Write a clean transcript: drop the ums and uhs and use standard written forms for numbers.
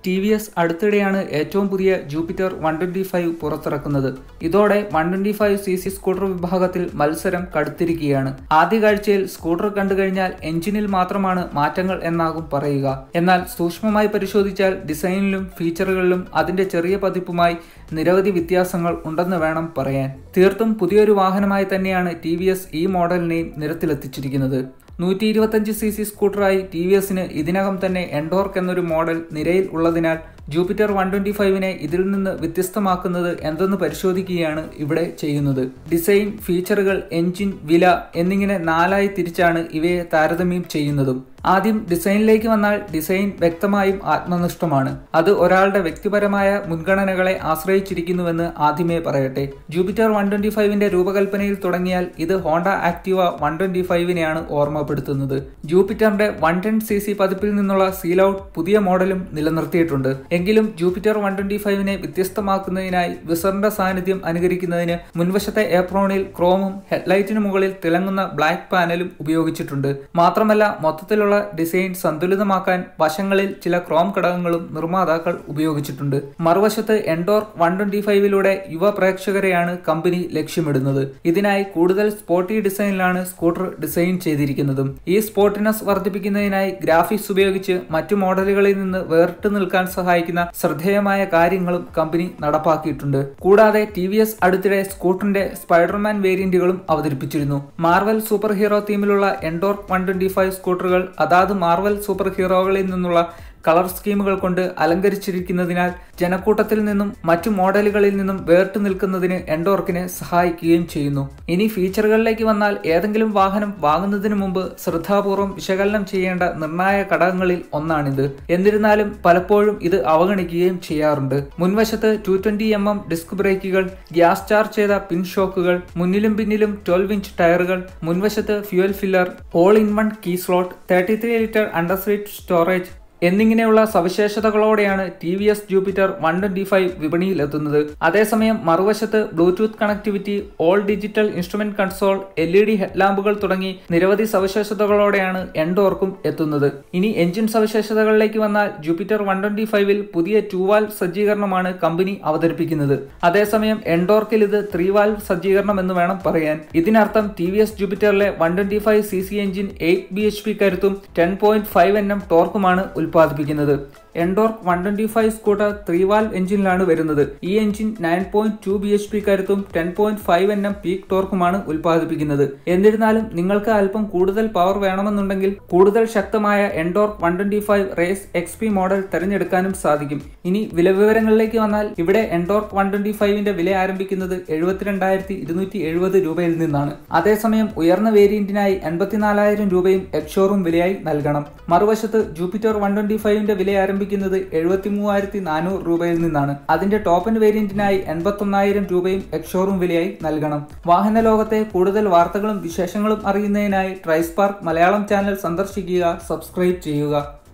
TVS അടുത്തിടെയാണ് ഏറ്റവും പുതിയ ജൂപ്പിറ്റർ 125 പുറത്തിറക്കുന്നത്. ഇതോടെ 125cc സ്കൂട്ടർ വിഭാഗത്തിൽ മത്സരം കടുത്തിരിക്കുകയാണ്. ആദ്യ കാഴ്ചയിൽ സ്കൂട്ടർ കണ്ടുകഴിഞ്ഞാൽ എഞ്ചിനിൽ മാത്രമാണ് മാറ്റങ്ങൾ എന്നാകും പറയുക. എന്നാൽ സൂക്ഷ്മമായി പരിശോധിച്ചാൽ ഡിസൈനിലും ഫീച്ചറുകളിലും അതിന്റെ ചെറിയ പതിപ്പുമായി നിരവധി വ്യത്യാസങ്ങൾ ഉണ്ടെന്ന് വേണം പറയാൻ. തീർത്തും പുതിയൊരു വാഹനമായി തന്നെയാണ് TVS ഈ മോഡലിനെയും നിരത്തിലെത്തിച്ചിരിക്കുന്നത്. 125cc സ്കൂട്ടറായി TVSന് ഇതിനകം തന്നെ എൻടോർക്ക് എന്നൊരു മോഡൽ നിരയിൽ ഉള്ളതിനാൽ ജൂപ്പിറ്റർ 125നെ ഇതിൽ നിന്ന് വ്യത്യസ്തമാക്കുന്നത് എന്തെന്ന് പരിശോധിക്കുകയാണ് ഇവിടെ ചെയ്യുന്നത്. ഡിസൈൻ, ഫീച്ചറുകൾ, എഞ്ചിൻ, വില എന്നിങ്ങനെ 4ആയി തിരിച്ചാണ് ഇവയെ താരതമ്യം ചെയ്യുന്നതും. ആദ്യം ഡിസൈനിലേക്ക് വന്നാൽ ഡിസൈൻ വ്യക്തമായും ആത്മനിഷ്ഠമാണ്. അത് ഒരാളുടെ വ്യക്തിപരമായ മുൻഗണനകളെ ആശ്രയിച്ചിരിക്കുന്നുവെന്ന് ആദ്യമേ പറയട്ടെ. ജൂപ്പിറ്റർ 125ന്റെ രൂപകൽപ്പനയിൽ തുടങ്ങിയാൽ ഇത് ഹോണ്ട ആക്ടിവ 125നെയാണ് ഓർമ്മപ്പെടുത്തുന്നത്. ജൂപ്പിറ്ററിന്റെ 110cc പതിപ്പിൽ നിന്നുള്ള സീൽ ഔട്ട് പുതിയ മോഡലും നിലനിർത്തിയിട്ടുണ്ട്. എങ്കിലും ജൂപ്പിറ്റർ 125നെ വ്യത്യസ്തമാക്കുന്നതിനായി വിസറിന്റെ സാന്നിധ്യം അനുകരിക്കുന്നതിന് മുൻവശത്തെ ഏപ്രോണിൽ ക്രോമും ഹെഡ്ലൈറ്റിന് മുകളിൽ തിളങ്ങുന്ന ബ്ലാക്ക് പാനലും ഉപയോഗിച്ചിട്ടുണ്ട്. മാത്രമല്ല മൊത്തത്തിലുള്ള ഡിസൈൻ സന്തുലിതമാക്കാൻ വശങ്ങളിൽ ചില ക്രോം ഘടകങ്ങളും നിർമ്മാതാക്കൾ ഉപയോഗിച്ചിട്ടുണ്ട്. മറുവശത്ത് എൻടോർക്ക് 125ലൂടെ യുവ പ്രേക്ഷകരെയാണ് കമ്പനി ലക്ഷ്യമിടുന്നത്. ഇതിനായി കൂടുതൽ സ്പോർട്ടി ഡിസൈനിലാണ് സ്കൂട്ടർ ഡിസൈൻ ചെയ്തിരിക്കുന്നതും. ഈ സ്പോർട്ടിനെസ് വർദ്ധിപ്പിക്കുന്നതിനായി ഗ്രാഫിക്സ് ഉപയോഗിച്ച് മറ്റു മോഡലുകളിൽ നിന്ന് വേറിട്ട് നിൽക്കാൻ സഹായിക്കുന്ന ശ്രദ്ധേയമായ കാര്യങ്ങളും കമ്പനി നടപ്പാക്കിയിട്ടുണ്ട്. കൂടാതെ TVS അടുത്തിടെ സ്കൂട്ടറിന്റെ സ്പൈഡർമാൻ വേരിയന്റുകളും അവതരിപ്പിച്ചിരുന്നു. മാർവൽ സൂപ്പർ ഹീറോ തീമിലുള്ള എൻടോർക്ക് 125 സ്കൂട്ടറുകൾ അതാത് മാർവൽ സൂപ്പർ ഹീറോകളിൽ നിന്നുള്ള കളർ സ്കീമുകൾ കൊണ്ട് അലങ്കരിച്ചിരിക്കുന്നതിനാൽ ജനക്കൂട്ടത്തിൽ നിന്നും മറ്റു മോഡലുകളിൽ നിന്നും വേറിട്ട് നിൽക്കുന്നതിന് എൻടോർക്കിനെ സഹായിക്കുകയും ചെയ്യുന്നു. ഇനി ഫീച്ചറുകളിലേക്ക് വന്നാൽ ഏതെങ്കിലും വാഹനം വാങ്ങുന്നതിന് മുമ്പ് ശ്രദ്ധാപൂർവം വിശകലനം ചെയ്യേണ്ട നിർണായക ഘടകങ്ങളിൽ ഒന്നാണിത്. എന്നിരുന്നാലും പലപ്പോഴും ഇത് അവഗണിക്കുകയും ചെയ്യാറുണ്ട്. മുൻവശത്ത് 220mm ഡിസ്ക് ബ്രേക്കുകൾ, ഗ്യാസ് ചാർജ് ചെയ്ത പിൻ ഷോക്കുകൾ, മുന്നിലും പിന്നിലും 12-inch ടയറുകൾ, മുൻവശത്ത് fuel filler, all in one key slot, 33 litre underseat storage എന്നിങ്ങനെയുള്ള സവിശേഷതകളോടെയാണ് TVS ജൂപ്പിറ്റർ 125 വിപണിയിൽ എത്തുന്നത്. അതേസമയം മറുവശത്ത് Bluetooth connectivity, all digital instrument console, LED ഹെഡ്ലാമ്പുകൾ തുടങ്ങി നിരവധി സവിശേഷതകളോടെയാണ് എൻടോർക്കും എത്തുന്നത്. ഇനി എഞ്ചിൻ സവിശേഷതകളിലേക്ക് വന്നാൽ ജൂപ്പിറ്റർ 125ൽ പുതിയ 2-വാൽവ് സജ്ജീകരണമാണ് കമ്പനി അവതരിപ്പിക്കുന്നത്. അതേസമയം എൻടോർക്കിൽ ഇത് 3-വാൽവ് സജ്ജീകരണം എന്ന് വേണം പറയാൻ. ഇതിനർത്ഥം TVS ജൂപ്പിറ്ററിലെ 125cc എഞ്ചിൻ 8 bhp കരുത്തും 10.5 Nm ടോർക്കുമാണ് ഉൽപ്പാദിപ്പിക്കുന്നത്. എൻടോർക്ക് 125 സ്കൂട്ടർ 3-വാൽവ് എഞ്ചിനിലാണ് വരുന്നത്. ഈ എഞ്ചിൻ 9.2 bhp കരുത്തും 10.5 Nm പീക്ക് ടോർക്കുമാണ് ഉൽപ്പാദിപ്പിക്കുന്നത്. എന്നിരുന്നാലും നിങ്ങൾക്ക് അല്പം കൂടുതൽ പവർ വേണമെന്നുണ്ടെങ്കിൽ കൂടുതൽ ശക്തമായ എൻടോർക്ക് 125 റേസ് XP മോഡൽ തിരഞ്ഞെടുക്കാനും സാധിക്കും. ഇനി വില വിവരങ്ങളിലേക്ക് വന്നാൽ ഇവിടെ എൻടോർക്ക് 125ന്റെ വില ആരംഭിക്കുന്നത് 72,270 രൂപയിൽ നിന്നാണ്. അതേസമയം ഉയർന്ന വേരിയന്റിനായി 84,000 രൂപയും എക്സ്ഷോറൂം വിലയായി നൽകണം. മറുവശത്ത് ജൂപ്പിറ്റർ 125ന്റെ വില ആരംഭിക്കുന്നത് 73,400 രൂപയിൽ നിന്നാണ്. അതിന്റെ ടോപ്പ് എൻഡ് വേരിയന്റിനായി 81,000 രൂപയും എക്സ്ഷോറൂം വിലയായി നൽകണം. വാഹന ലോകത്തെ കൂടുതൽ വാർത്തകളും വിശേഷങ്ങളും അറിയുന്നതിനായി DriveSpark മലയാളം ചാനൽ സന്ദർശിക്കുക, സബ്സ്ക്രൈബ് ചെയ്യുക.